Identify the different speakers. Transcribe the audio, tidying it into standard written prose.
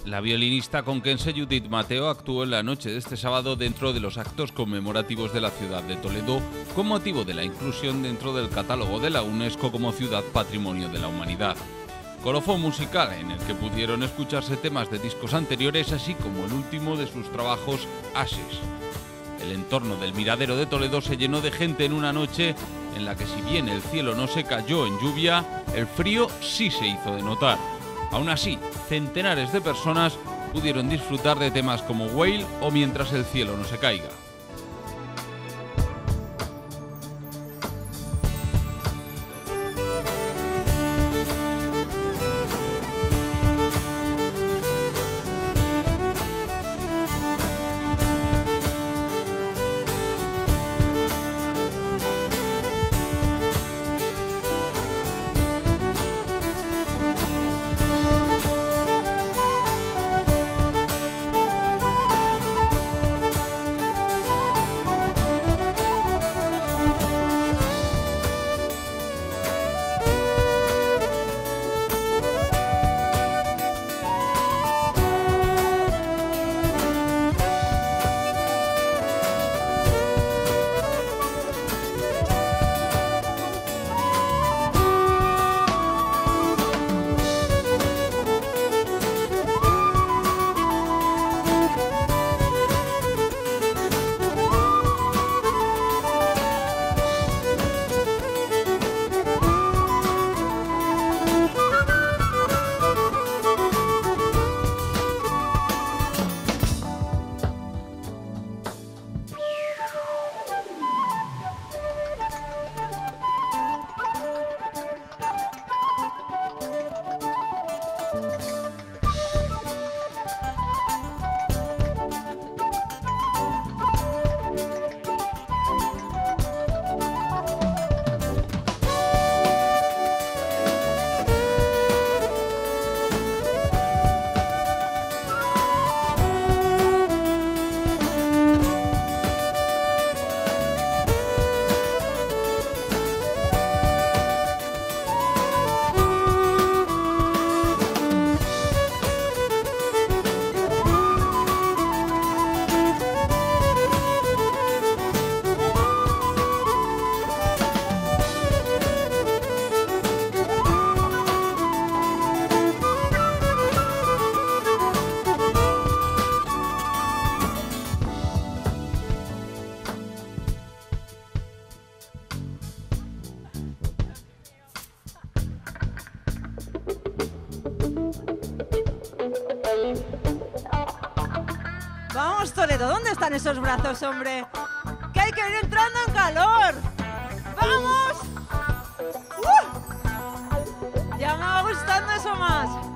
Speaker 1: La violinista conquense Judith Mateo actuó en la noche de este sábado dentro de los actos conmemorativos de la ciudad de Toledo con motivo de la inclusión dentro del catálogo de la UNESCO como Ciudad Patrimonio de la Humanidad. Colofón musical en el que pudieron escucharse temas de discos anteriores, así como el último de sus trabajos, Ashes. El entorno del Miradero de Toledo se llenó de gente en una noche en la que, si bien el cielo no se cayó en lluvia, el frío sí se hizo de notar. Aún así, centenares de personas pudieron disfrutar de temas como Whale o Mientras el cielo no se caiga.
Speaker 2: Vamos, Toledo, ¿dónde están esos brazos, hombre? ¡Que hay que ir entrando en calor! ¡Vamos! Ya me va gustando eso más.